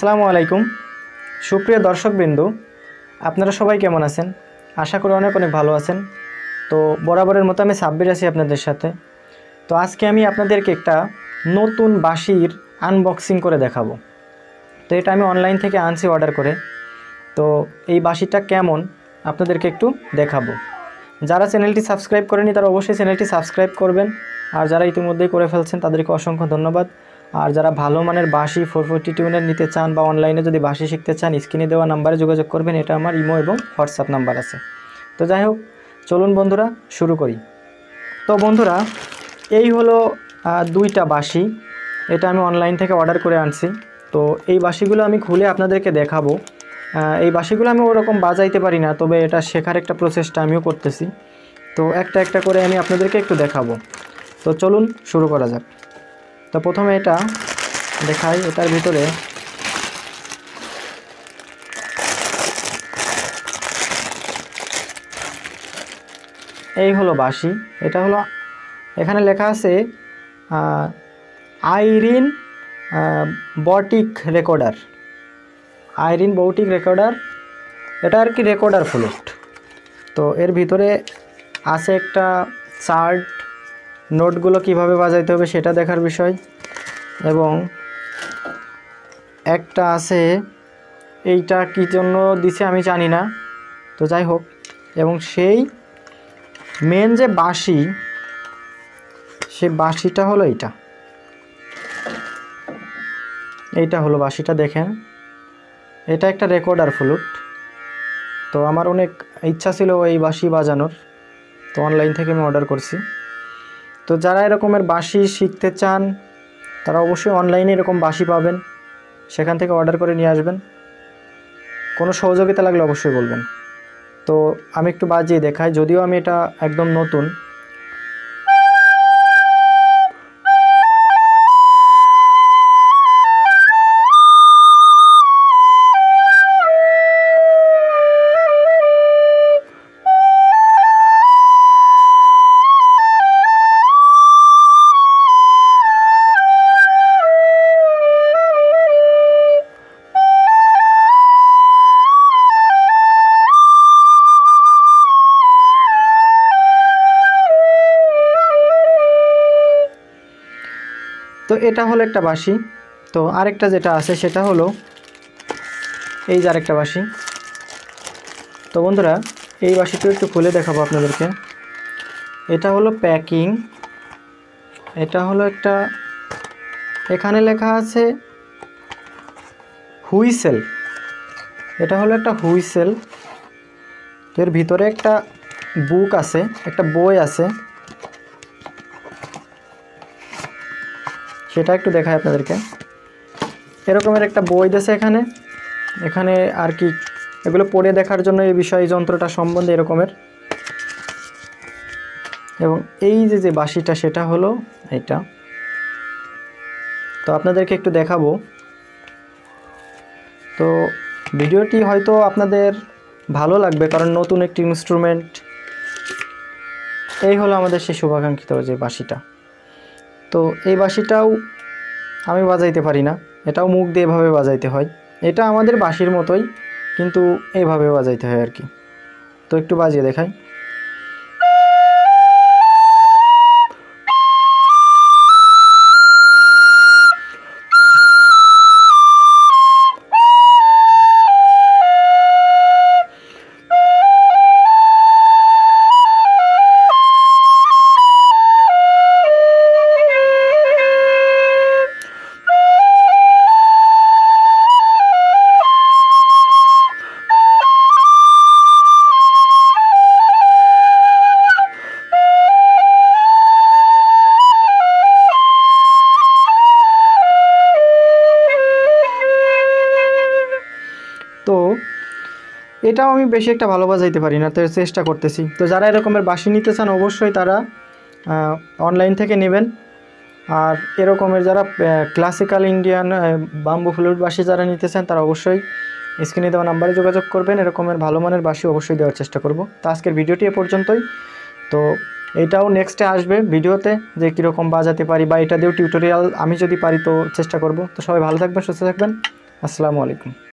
আসসালামু আলাইকুম সুপ্রিয় দর্শকবৃন্দ, আপনারা সবাই কেমন আছেন? আশা করি অনেক অনেক ভালো আছেন। তো বরাবরের মতো আমি সাব্বির আছি আপনাদের সাথে। তো আজকে আমি আপনাদেরকে একটা নতুন বাঁশির আনবক্সিং করে দেখাবো। তো এটা আমি অনলাইন থেকে আনছি অর্ডার করে। তো এই বাঁশিটা কেমন আপনাদেরকে একটু দেখাবো। যারা চ্যানেলটি সাবস্ক্রাইব করেনি তারা অবশ্যই চ্যানেলটি সাবস্ক্রাইব করবেন, আর যারা ইতিমধ্যেই করে ফেলছেন তাদেরকে অসংখ্য ধন্যবাদ। আর যারা ভালো মানের বাঁশি 440 টিউনের নিতে চান বা অনলাইনে যদি বাঁশি শিখতে চান, স্ক্রিনে দেওয়া নাম্বারে যোগাযোগ করবেন। এটা আমার ইমো এবং হোয়াটসঅ্যাপ নাম্বার আছে। তো যাই হোক, চলুন বন্ধুরা শুরু করি। তো বন্ধুরা, এই হলো দুইটা বাঁশি। এটা আমি অনলাইন থেকে অর্ডার করে আনছি। তো এই বাঁশিগুলো আমি খুলে আপনাদেরকে দেখাবো। এই বাঁশিগুলো আমি ওরকম বাজাইতে পারি না, তবে এটা শেখার একটা প্রচেষ্টা আমিও করতেছি। তো একটা একটা করে আমি আপনাদেরকে একটু দেখাবো। তো চলুন শুরু করা যাক। তো প্রথমে এটা দেখাই। এটার ভিতরে এই হলো বাঁশি। এটা হলো, এখানে লেখা আছে আইরিন বটিক রেকর্ডার। আইরিন বটিক রেকর্ডার, এটা আর কি রেকর্ডার ফ্লুট। তো এর ভিতরে আছে একটা চার্ট, নোটগুলো কিভাবে বাজাইতে হবে সেটা দেখার বিষয়, এবং একটা আছে, এইটা কী জন্য দিছে আমি জানি না। তো যাই হোক, এবং সেই মেন যে বাঁশি, সে বাঁশিটা হলো এইটা হলো বাঁশিটা। দেখেন, এটা একটা রেকর্ডার ফ্লুট। তো আমার অনেক ইচ্ছা ছিল এই বাঁশি বাজানোর, তো অনলাইন থেকে আমি অর্ডার করছি। তো যারা এরকমের বাঁশি শিখতে চান তারা অবশ্যই অনলাইনে এরকম বাঁশি পাবেন, সেখান থেকে অর্ডার করে নিয়ে আসবেন। কোনো সহযোগিতা লাগলে অবশ্যই বলবেন। তো আমি একটু বাজিয়ে দেখাই, যদিও আমি এটা একদম নতুন। তো এটা হলো একটা বাঁশি। তো আরেকটা যেটা আছে সেটা হলো এই যে আরেকটা বাঁশি। তো বন্ধুরা, এই বাঁশিটা একটু খুলে দেখাবো আপনাদেরকে। এটা হলো প্যাকিং। এটা হলো একটা, এখানে লেখা আছে হুইসেল। এটা হলো একটা হুইসেল। তো এর ভিতরে একটা বুক আছে, একটা বই আছে, সেটা একটু দেখাই আপনাদেরকে। এরকমের একটা বই দিয়েছে এখানে। এখানে আর কি এগুলো পড়ে দেখার জন্য এই বিষয় যন্ত্রটা সম্বন্ধে এরকমের। এবং এই যে বাঁশিটা সেটা হলো এটা। তো আপনাদেরকে একটু দেখাবো। তো ভিডিওটি হয়তো আপনাদের ভালো লাগবে, কারণ নতুন একটি ইনস্ট্রুমেন্ট। এই হলো আমাদের সেই শুভাকাঙ্ক্ষিত যে বাঁশিটা। তো এই বাঁশিটাও আমি বাজাইতে পারি না, এটাও মুখ দিয়ে এভাবে বাজাইতে হয়। এটা আমাদের বাঁশির মতোই, কিন্তু এইভাবে বাজাইতে হয় আর কি। তো একটু বাজিয়ে দেখাই। তো এটাও আমি বেশি একটা ভালো বাজাইতে পারি না, তো চেষ্টা করতেছি। তো যারা এরকমের বাঁশি নিতে চান অবশ্যই তারা অনলাইন থেকে নেবেন। আর এরকমের যারা ক্লাসিক্যাল ইন্ডিয়ান বাম্বু ফ্লুট বাঁশি যারা নিতে চান তারা অবশ্যই স্ক্রিনে দেওয়া নাম্বারে যোগাযোগ করবেন। এরকমের ভালো মানের বাঁশি অবশ্যই দেওয়ার চেষ্টা করব। তো আজকের ভিডিওটি এ পর্যন্তই। তো এইটাও নেক্সটে আসবে ভিডিওতে, যে কীরকম বাজাতে পারি, বা এটা দিয়েও টিউটোরিয়াল আমি যদি পারি তো চেষ্টা করব। তো সবাই ভালো থাকবেন, সুস্থ থাকবেন। আসসালামু আলাইকুম।